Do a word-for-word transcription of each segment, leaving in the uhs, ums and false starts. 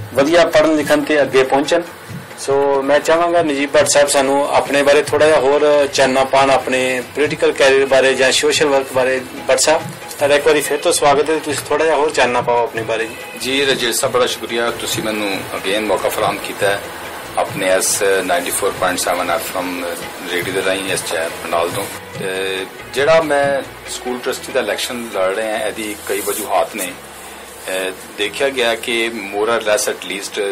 वधिया पढ़न लिखन ते अगे पहुंचन। सो मैं चाहांगा नजीब भट्ट साहब सानू अपने बारे थोड़ा जिहा होर चानना पान अपने पोलिटिकल कैरियर बारे या सोशल वर्क बारे। भट्ट साहब तुहाडा एक बारी फिर तो स्वागत है, तुसीं थोड़ा जिहा होर चानना पाओ अपने बारे। जी राजेश साहब बड़ा शुक्रिया, तुसीं मैनू अगेन मौका फराहम कीता है अपने एस ninety four point seven F M radio के राही इस शहर पंडाल तो जिहड़ा मैं स्कूल ट्रस्टी का इलैक्शन लड़ रहे हैं यदि कई वजूहात ने देखा गया कि मोर लैस एटलीस्ट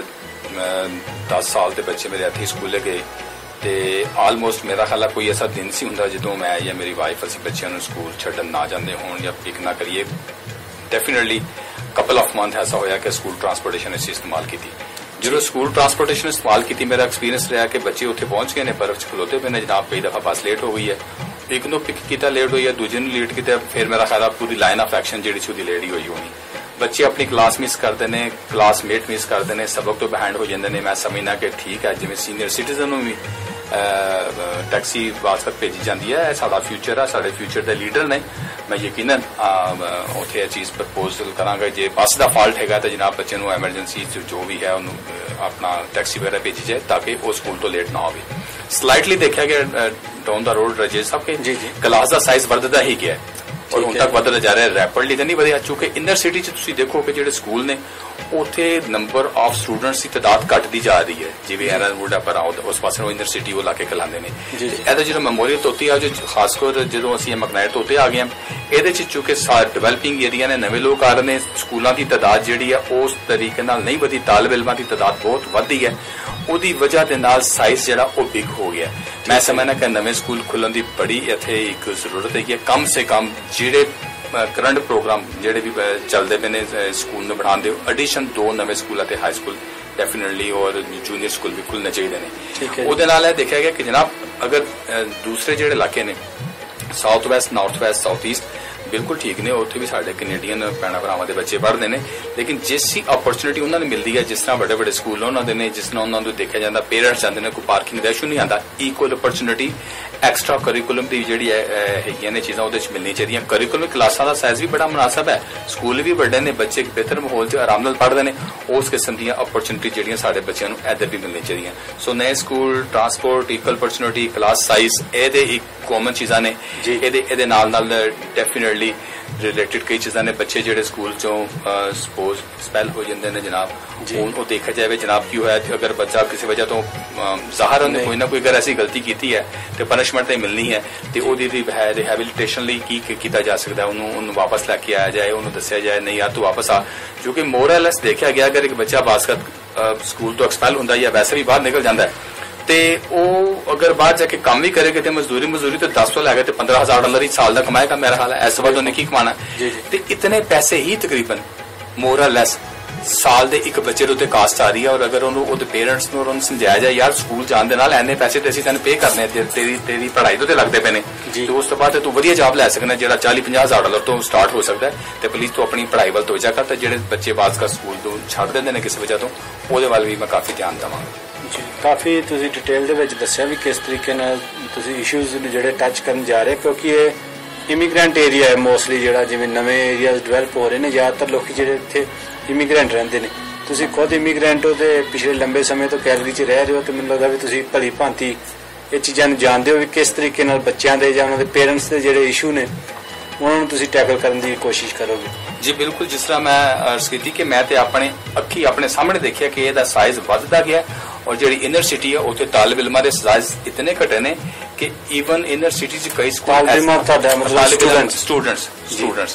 दस साल के बच्चे मेरे इत्थे स्कूले गए ते आलमोस्ट मेरा ख्याल है कोई ऐसा दिन सी हुंदा जदों मैं या मेरी वाइफ असीं बच्चों नूं स्कूल छड्डन ना जांदे होण या पिक ना करिए। डेफिनेटली कपल ऑफ मंथ ऐसा होया कि स्कूल ट्रांसपोर्टेशन असीं इस्तेमाल कीती। जो स्कूल ट्रांसपोर्टेशन इस्तेमाल की मेरा एक्सपीरियंस रहा कि बच्चे उत्थे पहुंच गए ने बर्फ च खलोते पे ने जनाब कई दफा बस लेट हो गई है, एक नूं पिक किया लेट हुई है, दूजे नूं लेट किया, फिर मेरा ख्याल पूरी लाइन ऑफ एक्शन जिहड़ी सी लेट ही हुई होनी। बच्चे अपनी क्लास मिस करते हैं, क्लासमेट मिस करते हैं, सबक तो बिहाइंड हो जाते हैं। मैं समझना कि ठीक है जिवें सीनियर सिटीजन नूं भी टैक्सी वास्ते भेजी जाती है, साडा फ्यूचर है, साडे फ्यूचर के लीडर ने। मैं यकीनन उत्थे यह चीज प्रपोजल करांगा जे बस का फॉल्ट है तो जनाब बच्चे नूं एमरजेंसी जो भी है उन्होंने अपना टैक्सी वगैरह भेजी जाए ताकि वो स्कूल तो लेट ना हो। स्लाइटली देखा गया डाउन द रोड राजेश साहब के क्लास का साइज बढ़ता ही गया और हुण तक बदल जा रहा है, रैपिडली तो नहीं बढ़िया। चूंकि इनर सिटी च तुसीं देखो कि जिहड़े स्कूल ने उत्थे नंबर ऑफ स्टूडेंट्स की तादाद घटती जा रही है, जिवें एरनवुड पर आओ उस पासे इनर सिटी वो लाके खिलाते हैं। ਇਹਦਾ ਜਿਹੜਾ ਮੈਮੋਰੀਅਲ ਤੋਤੀ ਆ ਜੋ ਖਾਸ ਕਰ ਜਦੋਂ ਅਸੀਂ ਮਕਨਾਇਰ ਤੋਤੇ ਆ ਗਏ ਇਹਦੇ ਚ ਚੂੰਕਿ ਡਿਵੈਲਪਿੰਗ ਏਰੀਆ ਨੇ ਨਵੇਂ ਲੋਕ ਆ ਰਹੇ ਨੇ, ਸਕੂਲਾਂ ਦੀ ਤਾਦਾਦ ਜਿਹੜੀ ਆ ਉਸ ਤਰੀਕੇ ਨਾਲ ਨਹੀਂ ਵਧੀ, ਤਾਲਬ ਇਲਮਾਂ ਦੀ ਤਾਦਾਦ ਬਹੁਤ ਵਧੀ ਹੈ, ਉਹਦੀ ਵਜ੍ਹਾ ਦੇ ਨਾਲ ਸਾਈਜ਼ ਜਿਹੜਾ ਉਹ ਬਿਗ ਹੋ ਗਿਆ। ਮੈਂ ਸਮਝਦਾ ਕਿ ਨਵੇਂ ਸਕੂਲ ਖੁੱਲਣ ਦੀ ਬੜੀ ਇੱਥੇ ਇੱਕ ਜ਼ਰੂਰਤ ਹੈ ਕਿ ਕਮ ਸੇ ਕਮ ਜਿਹੜੇ करंट प्रोग्राम जेडे भी चलते पे ने स्कूल में बढ़ा दे एडिशन दो नवे स्कूल ते हाई स्कूल डेफिनेटली और जूनियर स्कूल भी खुलने चाहिए ने। ਉਹਦੇ ਨਾਲ ਇਹ देखा गया कि जनाब अगर दूसरे जेडे इलाके ने south west north west south east बिल्कुल ठीक ने, उत्थे भी साडे कैनेडियन भैणा भरावां दे बच्चे पढ़ते हैं, लेकिन जिसी अपॉर्चुनिटी उन्होंने मिलती है जिस तरह बड़े बड़े स्कूल उन्होंने ने जिस तरह उन्होंने देखा जाता पेरेंट्स जाते हैं कोई पार्किंग का इशू नहीं आता, इक्वल अपॉर्चुनिटी एक्सट्रा करिकुलम की जी है ने चीज़ा वो मिलनी चाहिए। करिकुलम क्लासा का साइज भी बड़ा मुनासब है, स्कूल भी बड़े ने, बच्चे बेहतर माहौल से आराम नाल पढ़ते हैं, उस किस्म दी अपॉर्चुनिटी जी साडे बच्चों को इधर भी मिलनी चाहिए। सो नए school transport equal opportunity class size ये एक कॉमन चीज़ा ने, ये डेफिनेटली रिलेटेड कई चीज़ा ने। बच्चे जेडे स्कूल चो सपोज स्पैल हो जाते हैं जनाब, वो देखा जाए जनाब की होया अगर बच्चा किसी वजह तो जाहिर उन्हें कोई ना कोई अगर ऐसी गलती की है तो पनिशमेंट तो मिलनी है, तो वो रिहैबिलिटेशन लिए की किया जा सकता है, उन्होंने वापस लैके आया जाए, उन्होंने दसिया जाए नहीं यार तू वापस आ। क्योंकि मोरलेस देखा गया अगर एक बच्चा बास्कत स्कूल तो एक्सपैल होता है या वैसे भी बाहर निकल जाता है तो वो अगर बाहर जाके काम भी करेगा तो मजदूरी मजदूरी तो दस तो लैगा तो पंद्रह हजार डॉलर ही साल का कमाएगा मेरा हाल है, ऐसा बात उन्हें की कमाना। तो इतने पैसे ही तकरीबन मोरलेस साल दे एक बच्चे उत्ते कास्ट आ रही है, और अगर उन्होंने पेरेंट्स को समझाया जाए यार स्कूल जाने नाल इन्ने पैसे तो असं पे करने तेरी तेरी पढ़ाई तो लगते पे ने, तो उस तो बाद तू वधिया जॉब लै सकना जो चाली पंजाह हजार डॉलर तो स्टार्ट हो सकता है, तो प्लीज तू अपनी पढ़ाई वाल तवज्जो कर। तो जेडे बच्चे बास का स्कूल तो छड्ड देंदे ने किसी वजह तो ਉਹਦੇ ਵੱਲ भी मैं काफी ध्यान देवांगा। जी काफ़ी तुसीं डिटेल दे विच दस्सिया भी किस तरीके नाल तुसीं इशूज़ जिहड़े टच करन जा रहे, क्योंकि ये इमीग्रेंट एरिया है मोस्टली जिहड़ा जिवें नवे एरियाज डिवेलप हो रहे हैं, ज़्यादातर लोग जिहड़े इत्थे इमीग्रेंट रहिंदे ने। तुसीं खुद इमीग्रेंट हो तो पिछले लंबे समय तो कैलगरी च रह रहे हो, तो मैनूं लगदा भी तुसीं भली भांति ये चीज़ां नूं जानदे हो भी किस तरीके नाल बच्चों के जां उन्हां दे पेरेंट्स के जिहड़े इशू ने उन्होंने तुसीं टैकल करने की कोशिश करोगे। जी बिल्कुल, जिस तरह मैं अर्ज की कि मैं अपने अखी अपने सामने देखिया कि यदा साइज बढ़ता गया और जी इनर सिटी है उत्थे तालिब इल्मां दे साइज इतने घटे ने कि ईवन इनर सिटी च कई school students students students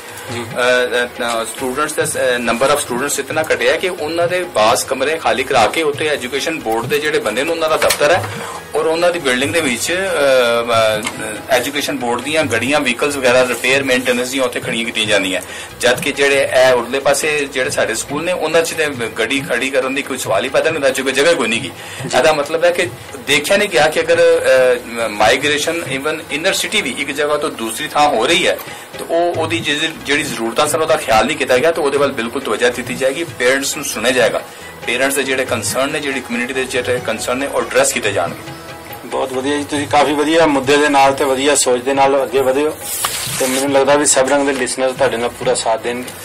students दा नंबर ऑफ स्टूडेंट्स इतना घटिया कि उन्हां दे बास कमरे खाली करा के उत्थे एजुकेशन बोर्ड दे जिहड़े बंदे ने उन्हां दा दफ्तर है और उन्हां दी बिल्डिंग दे विच एजुकेशन बोर्ड दीयां गड्डियां व्हीकल्स वगैरह रिपेयर मेंटेनेंस दीयां उत्थे खड़ियां कीतियां जांदियां, जबकि जेहड़े ए उरले पासे जेहड़े साडे स्कूल ने उन्हां च ते गड्डी खड़ी करन दी कोई सवाल ही पैदा नहीं होंदा, क्योंकि जगह कोई नहीं गी। इसदा मतलब है कि देखा नहीं गया कि अगर माइग्रेशन इवन इनर सिटी भी एक जगह तो दूसरी थां हो रही है तो ओदी जिहड़ी जरूरतां सन ओहदा ख्याल नहीं किया गया, तो ओहदे वाल बिल्कुल तवज्जो दी जाएगी, पेरेंट्स नूं सुनिया जाएगा, पेरेंट्स दे जिहड़े कंसर्न ने जिहड़ी कम्यूनिटी दे जिहड़े कंसर्न ने और एड्रैस किए जाणगे। बहुत वधिया जी, तुसीं काफी वधिया मुद्दे दे नाल ते वधिया सोच दे नाल अगे वधे हो, ते मैनूं लगदा भी सब रंग दे लिसनर तुहाडे नाल पूरा साथ देणगे।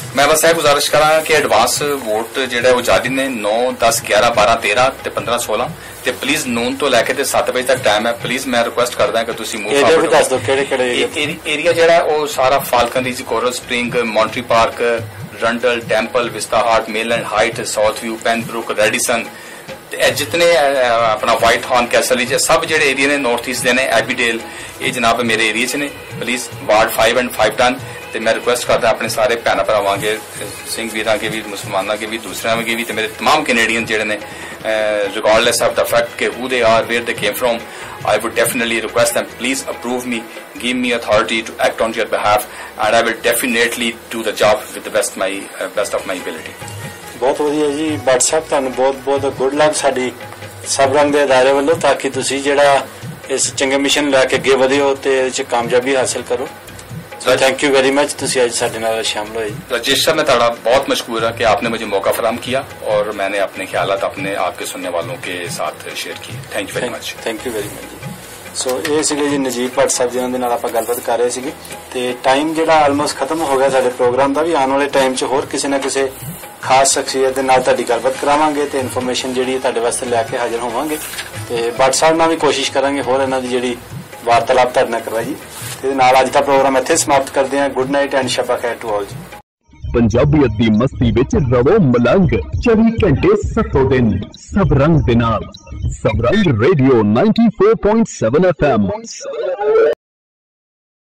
मैं बस यह गुजारिश करा कि एडवांस वोट जो जारी ने नौ दस ग्यारह बारह तेरह ते पंद्रह सोलह ते प्लीज नून तो लैके ते सत्त बजे तक टाइम है। प्लीज मैं रिक्वेस्ट करदा कि तुसी मूव फॉरवर्ड। एरिया जेड़ा वो सारा Falconridge, Coral Spring, Monterey Park, Rundle, Temple, Vista हार्ट, Mayland Heights, Southview, Penbrooke, Radisson, जितने अपना व्हाइट हॉर्न, कैसल, सब जेडे एरिया ने नॉर्थ ईस्ट दे ने, एबीडेल, ये जनाब मेरे एरिया च ने। Please ward five and five ten ते मैं रिक्वेस्ट करदा अपने सारे भैन भरावां के, सिंह वीरां के भी, मुसलमानां के भी, दूसरे के भी, मेरे तमाम कैनेडियन जेडे ने, regardless of the fact के who they are, where they came from, I would definitely request them, please approve me, give me authority to act on your behalf, and I will definitely do the job with the best my uh, best of my ability. बहुत वधिया जी भट्ट साहब, ਤੁਹਾਨੂੰ ਬਹੁਤ ਬਹੁਤ good luck ਸਾਡੀ ਸਭ ਰੰਗ ਦੇ ਅਦਾਰੇ ਵੱਲੋਂ, ਤਾਂ ਕਿ ਤੁਸੀਂ ਜਿਹੜਾ ਇਸ ਚੰਗੇ ਮਿਸ਼ਨ ਲੈ ਕੇ ਅੱਗੇ ਵਧਿਓ ਤੇ ਇਹਦੇ ਚ ਕਾਮਯਾਬੀ ਹਾਸਲ ਕਰੋ। थैंक यू वेरी मच, तुसी आज साडे नाल शामिल होए। राजेश साहब, मैं ताड़ा बहुत मशकूर है कि आपने मुझे मौका फराहम किया और मैंने अपने ख्यालात अपने आपके सुनने वालों के साथ शेयर किए। Thank you very much. Thank you very much जी। सो ਇਹ ਸੀਗੇ ਜੀ ਨਜੀਬ ਭੱਟ ਸਾਹਿਬ ਜਿਨ੍ਹਾਂ ਦੇ ਨਾਲ ਆਪਾਂ ਗੱਲਬਾਤ ਕਰ ਰਹੇ ਸੀਗੇ ਤੇ ਟਾਈਮ ਜਿਹੜਾ ਆਲਮੋਸਟ ਖਤਮ ਹੋ ਗਿਆ ਸਾਡੇ ਪ੍ਰੋਗਰਾਮ ਦਾ ਵੀ। ਆਉਣ ਵਾਲੇ ਟਾਈਮ 'ਚ ਹੋਰ ਕਿਸੇ ਨਾ ਕਿਸੇ ਖਾਸ ਸ਼ਖਸੀਅਤ ਦੇ ਨਾਲ ਤੁਹਾਡੀ ਗੱਲਬਾਤ ਕਰਾਵਾਂਗੇ ਤੇ ਇਨਫੋਰਮੇਸ਼ਨ ਜਿਹੜੀ ਤੁਹਾਡੇ ਵਾਸਤੇ ਲੈ ਕੇ ਹਾਜ਼ਰ ਹੋਵਾਂਗੇ ਤੇ ਭੱਟ ਸਾਹਿਬ ਨਾਲ ਵੀ ਕੋਸ਼ਿਸ਼ ਕਰਾਂਗੇ ਹੋਰ ਇਹਨਾਂ ਦੀ ਜਿਹੜੀ ਵਾਰਤਾਲਾਪ ਤੁਹਾਡੇ ਨਾਲ ਕਰਵਾਈ। ਤੇ ਨਾਲ ਅੱਜ ਦਾ ਪ੍ਰੋਗਰਾਮ ਇੱਥੇ ਸਮਾਪਤ ਕਰਦੇ ਹਾਂ। ਗੁੱਡ ਨਾਈਟ ਐਂਡ ਸ਼ਬਾ ਖੈਰ ਟੂ ਆਲ ਜੀ। ਪੰਜਾਬੀਅਤ ਦੀ ਮਸਤੀ ਵਿੱਚ ਰਵੋ ਮਲੰਗ ਚੌਵੀ ਘੰਟੇ ਸੱਤੋ ਦਿਨ ਸਭ ਰੰਗ ਦੇ ਨਾਲ। Sabrang radio ninety four point seven F M.